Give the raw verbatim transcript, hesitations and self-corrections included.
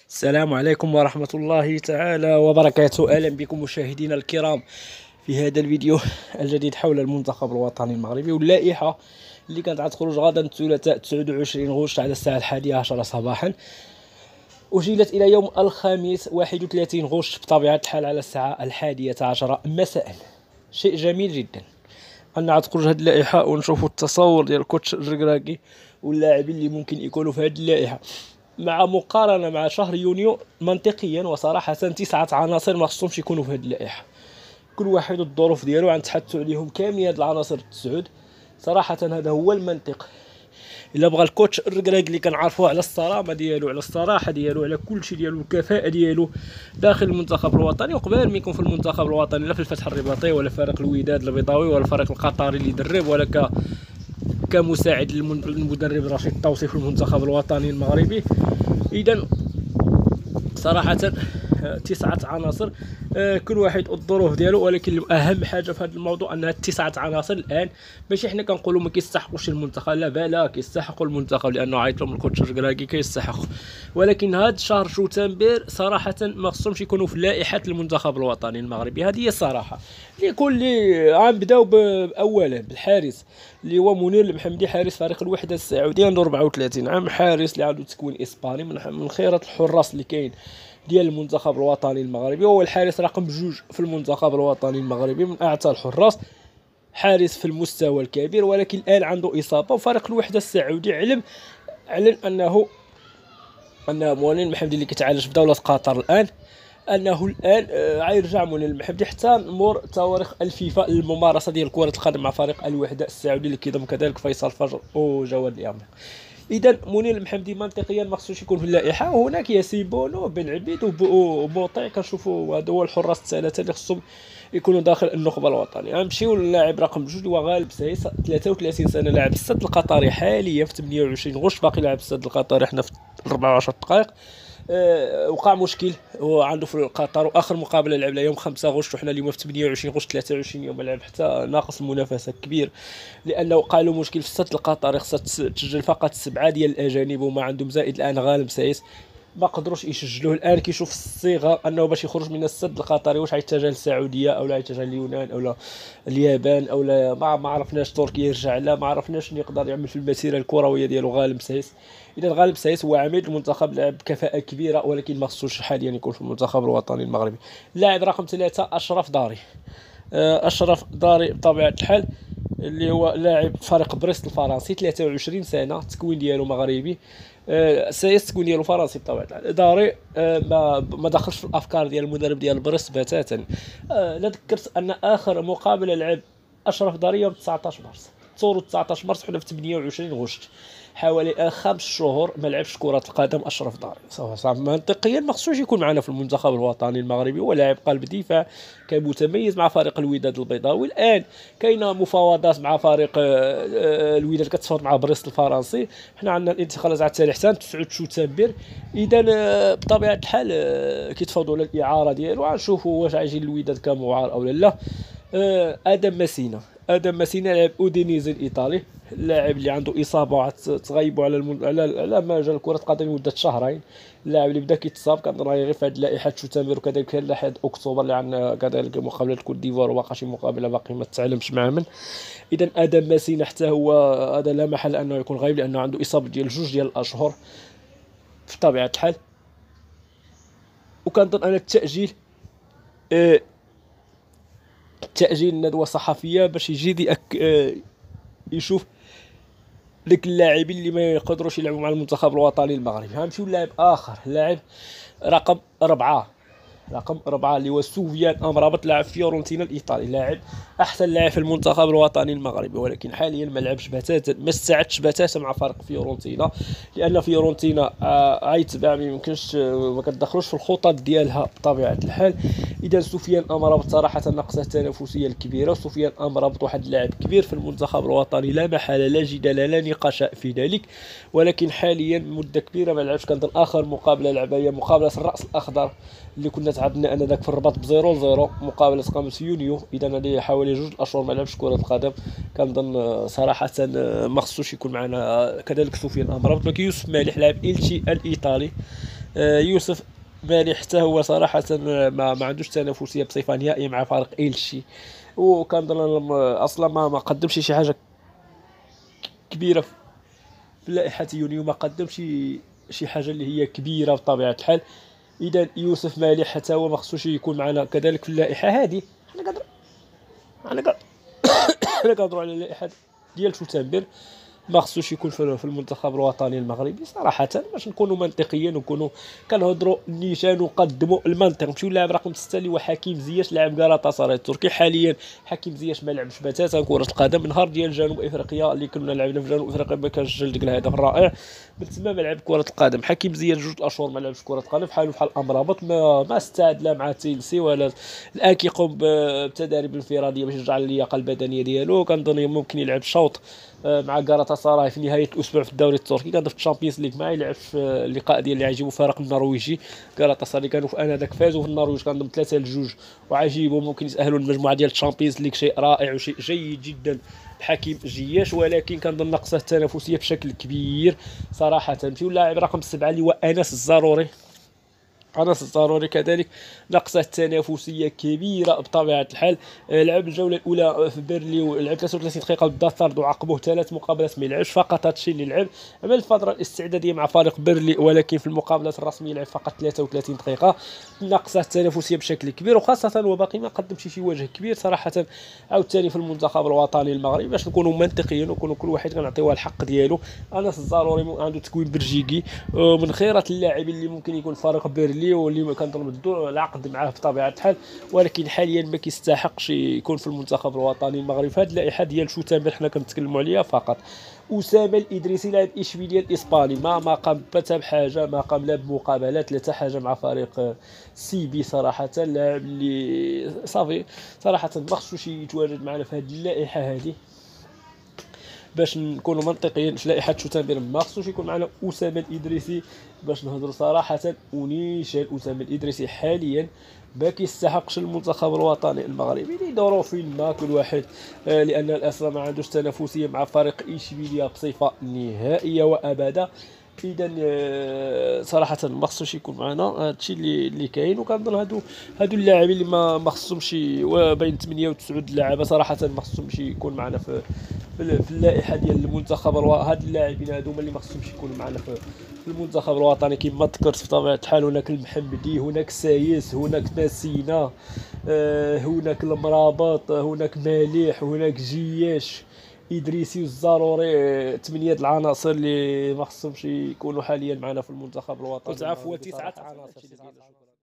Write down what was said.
السلام عليكم ورحمة الله تعالى وبركاته. أهلا بكم مشاهدينا الكرام في هذا الفيديو الجديد حول المنتخب الوطني المغربي واللائحة اللي كانت غتخرج غدا الثلاثاء تسعة وعشرين غشت على الساعة الحادية عشرة صباحا، أجيلت إلى يوم الخميس واحد وثلاثين غشت بطبيعة الحال على الساعة الحادية عشرة مساء. شيء جميل جدا أن غتخرج هذه اللائحة ونشوفوا التصور ديال الكوتش الركراكي واللاعبين اللي ممكن يكونوا في هذه اللائحة، مع مقارنة مع شهر يونيو. منطقيا وصراحة تسعة عناصر ما خصهمش يكونوا في هذه اللائحة، كل واحد الظروف ديالو غنتحدثوا عليهم كاملين. هاد العناصر التسعود صراحة هذا هو المنطق. الا بغى الكوتش الركراكي اللي كنعرفوه على الصرامة ديالو، على الصراحة ديالو، على كل شيء ديالو، الكفاءة ديالو داخل المنتخب الوطني وقبل ما يكون في المنتخب الوطني، لا في الفتح الرباطي ولا فريق الوداد البيضاوي ولا الفريق القطري اللي يدرب، ولا ك كمساعد للمدرب رشيد الطوسي في المنتخب الوطني المغربي. اذا صراحة تسعة عناصر، كل واحد الظروف ديالو، ولكن اهم حاجه في هذا الموضوع ان هاد التسعه عناصر الان ماشي حنا كنقولوا ما كيستحقوش المنتخب، لا بلا كيستحقوا المنتخب لانه عيط لهم الكوتش الركراكي كيستحقوا، ولكن هاد شهر شتنبر صراحه ما خصهمش يكونوا في لائحه المنتخب الوطني المغربي. هذه هي الصراحه. لكل غنبداو اولا بالحارس اللي هو منير المحمدي، حارس فريق الوحده السعوديه، عنده أربعة وثلاثين عام، حارس اللي عنده تكوين اسباني، من خيرة الحراس اللي كاين ديال المنتخب الوطني المغربي. هو الحارس رقم جوج في المنتخب الوطني المغربي، من اعتى الحراس، حارس في المستوى الكبير، ولكن الان عنده اصابه. وفريق الوحده السعودي علم اعلن انه ان منير المحمدي اللي كيتعالج في دوله قطر الان، انه الان غيرجع منير المحمدي حتى مور تواريخ الفيفا للممارسه ديال كره القدم مع فريق الوحده السعودي اللي كيضم كذلك فيصل فجر وجواد اليامر. اذا منير المحمدي منطقيا ما خصوش يكون في اللائحه. وهناك ياسين بونو، بن عبيد وبوطي، كنشوفوا هادو هو الحراس الثلاثه اللي خصهم يكونوا داخل النخبه الوطنيه. غنمشيو للاعب رقم جوج هو غالب سايس، ثلاثة وثلاثين سنه، لاعب السد القطري حاليا في ثمانية وعشرين غشت، باقي لاعب السد القطري حنا في أربعة وعشرين دقائق. أه وقع مشكل هو عنده في قطر، واخر مقابله لعب لها يوم خمسة غشت، وحنا اليوم في ثمانية وعشرين غشت، ثلاثة وعشرين يوم لعب حتى ناقص المنافسه كبير، لانه وقع له مشكل في السد القطري، خصها تسجل فقط سبعه ديال الاجانب وما عندهم زائد الان غالب سايس، ما قدروش يسجلوه. الان كيشوف الصيغه انه باش يخرج من السد القطري واش غيتجه للسعوديه او لا يتجه لليونان او لا اليابان او لا ما, ما عرفناش، تركيا يرجع، لا ما عرفناش شنو يقدر يعمل في المسيره الكرويه ديالو غالب سايس. اذا غالب سايس هو عميد المنتخب، لاعب كفاءه كبيره، ولكن ما خصوش حاليا يكون في المنتخب الوطني المغربي. اللاعب رقم ثلاثة اشرف داري، اشرف داري بطبيعه الحال اللي هو لاعب فريق بريست الفرنسي، ثلاثة وعشرين سنه، التكوين ديالو مغربي، أه سايس التكوين ديالو فرنسي بطبيعه الحال. داري أه ما ما دخلش في الافكار ديال المدرب ديال بريست بتاتا. أه لا ذكرت ان اخر مقابله لعب اشرف داري يوم تسعطاش مارس، تصوروا تسعطاش مارس حنا في ثمانية وعشرين غشت، حوالي خمس شهور ما لعبش كره القدم اشرف داري. صافي منطقيا ما خصوش يكون معنا في المنتخب الوطني المغربي. هو لاعب قلب دفاع، كان متميز مع فريق الوداد البيضاوي. الان كاينه مفاوضات مع فريق الوداد، كتفاوض مع بريست الفرنسي، حنا عندنا الانتقالات على التالي حتى تسعة شتنبر. اذا بطبيعه الحال كيتفاوضوا على الاعاره ديالو، غنشوفوا واش غيجي الوداد كمعار او لا. ادم مسينا، ادم مسينا لاعب اودينيزي الايطالي، اللاعب اللي عنده اصابه تغيبوا على المن... على على مجال كره القدم لمده شهرين. اللاعب اللي بدا كيتصاب كنظن غير في هذه لائحه شتنبر، وكذلك لائحه اكتوبر اللي عندنا كذلك مقابله كوت ديفوار، وباقا شي مقابله باقي ما تعلمش مع من. اذا ادم مسينا حتى هو هذا لا محل انه يكون غايب، لانه عنده اصابه ديال جوج ديال الاشهر في طبيعه الحال. وكنظن ان التاجيل أه تأجيل ندوة صحفية باش يجي دي أك... آه يشوف ديك اللاعبين اللي ما يقدروش يلعبوا مع المنتخب الوطني المغربي. غنمشيو للاعب آخر، لاعب رقم أربعة، رقم أربعة اللي هو سوفيان أمرابط، لاعب فيورنتينا الإيطالي، لاعب أحسن لاعب في المنتخب الوطني المغربي، ولكن حاليا ما لعبش بتاتا، ما استعدش بتاتا مع فريق فيورنتينا، لأن فيورنتينا غيتباع آه ما يمكنش آه ما كتدخلوش في الخطط ديالها بطبيعة الحال. إذا سفيان أمرابط صراحة ناقصه التنافسية الكبيرة. سفيان أمرابط واحد اللاعب كبير في المنتخب الوطني لا محالة، لا جدال لا نقاش في ذلك، ولكن حاليا مدة كبيرة ما لعبش. كنظن آخر مقابلة لعبها هي مقابلة الرأس الأخضر اللي كنا تعادلنا انا ذاك في الرباط بزيرو زيرو، مقابله قامت في يونيو. اذا هذه حوالي جوج اشهر ما لعبش كره القدم. كنظن صراحه ما خصوش يكون معنا. كذلك سفيان امرابط. ولكن يوسف مالح لاعب إلتشي الايطالي، آه، يوسف مالح حتى هو صراحة ما, ما عندوش تنافسية بصفة نهائية مع فريق إلشي، وكنظن الم- أصلا ما ما قدمش شي حاجة كبيرة في لائحة يونيو، ما قدمش شي شي حاجة اللي هي كبيرة بطبيعة الحال. إذا يوسف مالح حتى هو ما خصوش يكون معنا كذلك في اللائحة هذه. حنا كنهضروا حنا كن- حنا كنهضروا على اللائحة ديال شوتنبر، ما خصوش يكون في في المنتخب الوطني المغربي صراحه، باش نكونوا منطقيين ونكونوا كنهضروا نيشان ونقدموا المنطق. نمشيو للاعب رقم ستة اللي هو حكيم زياش لاعب غالاطا سراي التركي حاليا. حكيم زياش ما لعبش بتاتا كره القدم نهار ديال جنوب افريقيا اللي كنا لعبنا في جنوب افريقيا، ما كانش ديك الهدف الرائع من تما ما لعب كره القدم. حكيم زياش جوج الاشهر ما لعبش كره القدم، بحالو بحال امرابط ما ما استعد لا مع تشيلسي ولا الان كيقوم بتدريب انفراديه باش يرجع للياقه البدنيه ديالو. كنظن ممكن يلعب شوط مع غالاتا سراي في نهايه الاسبوع في الدوري التركي، كان في الشامبيونز ليغ ما يلعب في اللقاء ديال اللي غيجيبوا فريق النرويجي. غالاتا سراي كانوا في انذاك فازوا في النرويج كنظن ثلاثة لجوج، وعجيبوا ممكن يتاهلوا للمجموعه ديال الشامبيونز ليغ، شيء رائع وشيء جيد جدا بحكيم جياش. ولكن كنظن نقصه التنافسيه بشكل كبير صراحه. نمشيو اللاعب رقم سبعة اللي هو انس الزروري. انس الضروري كذلك نقصه التنافسيه كبيره بطبيعه الحال. آه، لعب الجوله الاولى في بيرلي ولعب ثلاثة وثلاثين دقيقه ضد طرد وعاقبوه ثلاث مقابلات ما يلعبش فقط، هادشي اللي لعب. عمل الفتره الاستعداديه مع فريق بيرلي ولكن في المقابلات الرسميه لعب فقط ثلاثة وثلاثين دقيقه. نقصه التنافسيه بشكل كبير، وخاصه وباقي ما قدمش شي وجه كبير صراحه عاوتاني في المنتخب الوطني المغربي. باش نكونوا منطقيين ونكونوا كل واحد كنعطيوه الحق ديالو، انس الضروري عنده تكوين بلجيكي، آه، من خيره اللاعبين اللي ممكن يكون فريق بيرلي واللي كنظن بدو العقد معاه بطبيعه الحال، ولكن حاليا ما كيستحقش يكون في المنتخب الوطني المغربي في هذه اللائحه ديال شوتنبر حنا كنتكلموا عليها فقط. اسامه الادريسي لاعب اشبيليه الاسباني ما ما قام حتى بحاجه، ما قام لا بمقابلات لا حتى حاجه مع فريق آه، سي بي صراحه. اللاعب اللي صافي صراحه ما خصوش يتواجد معنا في هذه اللائحه هذه. باش نكونوا منطقيين في لائحه شوتنبر ما خصوش يكون معنا اسامه الادريسي. باش نهضروا صراحه ونيشان اسامه الادريسي حاليا ما كيستحقش المنتخب الوطني المغربي لظروف ما كل واحد، آه لان الاسرى ما عندوش تنافسيه مع فريق اشبيليه بصفه نهائيه وابدا. اذا آه، صراحه ما خصوش يكون معنا، هادشي اللي اللي كاين. وكنظن هادو هادو اللاعبين اللي ما ما خصهمش بين ثمانية وتسعة لاعب صراحه ما خصهمش يكون معنا في في في اللائحه ديال المنتخب الو... هاد اللاعبين هادو هما اللي ما خصهمش يكونوا معنا في في المنتخب الوطني. كما ذكرت بطبيعه الحال هناك المحمدي، هناك سايس، هناك ماسينا، آه هناك المرابط، هناك مالح، هناك جياش، ادريسي والزروري. ثمانيه د العناصر اللي ما خصهمش يكونوا حاليا معنا في المنتخب الوطني. قلت عفوا تسعه عناصر.